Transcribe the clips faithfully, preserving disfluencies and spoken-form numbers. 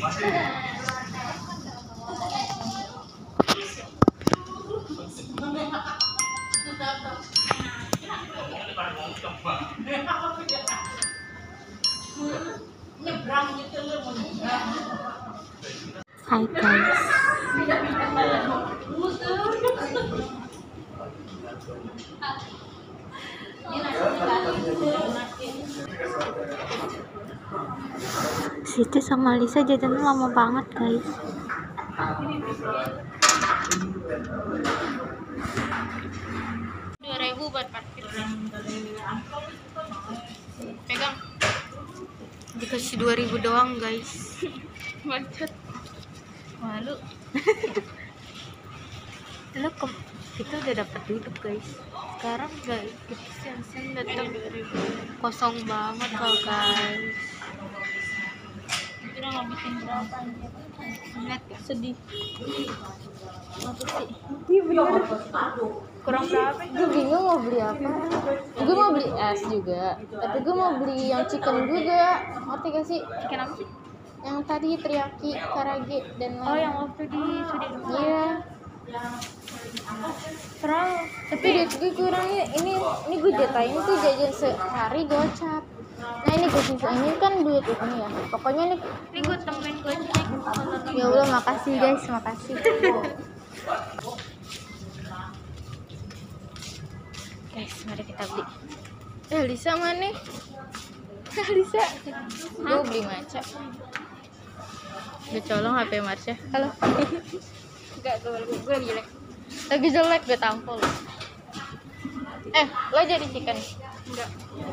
Hai guys. Siti sama Lisa jajannya lama banget guys. Dua ribu buat parkir. Pegang. Dikasih dua ribu doang guys. Macet. Malu. Lo ke- kita udah dapat duduk guys. Sekarang guys kita siang-siang datang kosong banget loh guys. Udah ngabisin berapa anjir? Lihat ya. Sedih. Apa sih? Iya bener. Kurang berapa? Gue bingung mau beli apa. Gue mau beli es juga. Tapi gue mau beli yang chicken juga. Ngerti gak sih? Chicken apa sih? Yang tadi teriyaki, karage dan lain. Oh, yang waktu di Sudirman. Iya. Terang. Tapi duit gue kurang ya. Ini ini gue jatain tuh jajan sehari gocap. Nah ini gue sisa ini kan duit ini ya. Pokoknya nih. Ini gue temuin gue cek. Ya Allah makasih guys, makasih. Guys, mari kita beli. Eh Lisa mana? Lisa. Gue beli maca. Gue colong H P Marsha. Halo. Enggak, gue gue lagi jelek. Lagi jelek gue tampol. Eh, lo jadi chicken? Enggak.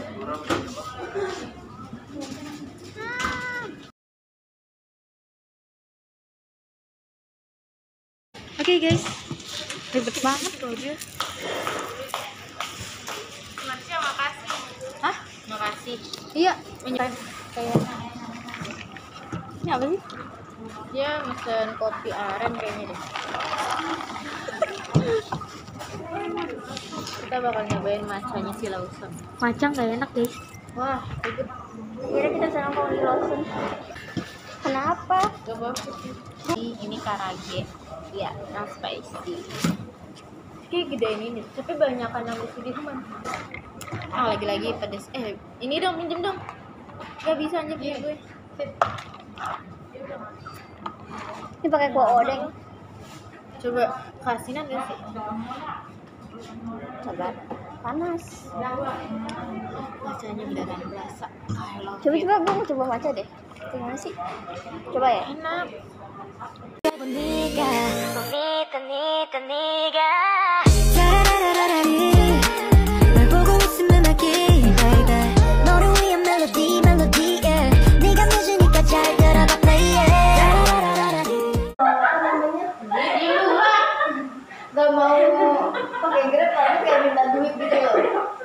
Oke okay, guys. Ribet banget loh dia. Marsha, makasih. Hah? Makasih. Iya, kayak kayak ini apa sih? Dia mesen kopi aren kayaknya deh. Kita bakal nyobain macanya si Lawson. Macang gak enak guys. Wah, ribet. Kira kita sana mau di Lawson. Kenapa? Coba. Ini karage. Ya, yang spicy. Kayak gedein ini, tapi banyakan yang di Sudirman. Ah, lagi-lagi pedes. Eh, ini dong, minjem dong. Gak bisa nyebut gue. Sit. Ini pakai kuah odeng. Coba kasinan gak sih? Coba. Panas. Macanya beneran berasa. Coba coba gue mau coba maca deh. Gimana sih? Coba ya. Enak. Gak mau pakai Grab karena kayak minta duit gitu loh.